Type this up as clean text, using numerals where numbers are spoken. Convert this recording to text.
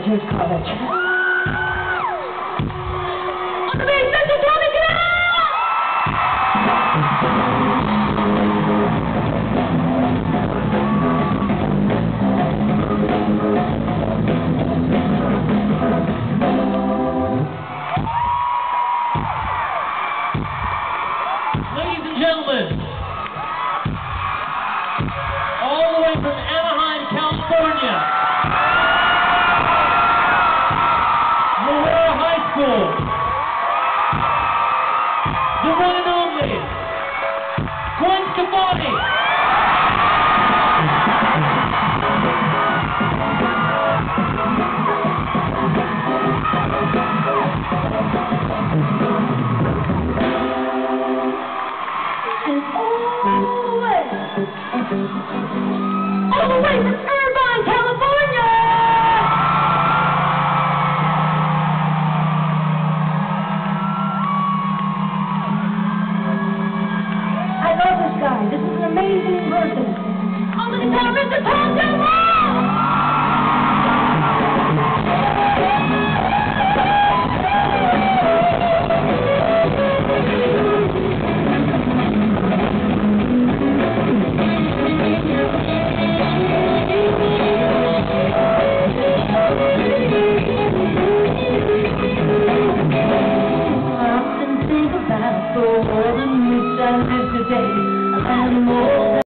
Teachers College. On the bass, Mr. Tommy Canal! Ladies and gentlemen, all the way from Anaheim, California, High School, the one and only Gwen Stefani. All the way from Irvine, California. I love this guy. This is an amazing person. On the guitar, Mr. Tom.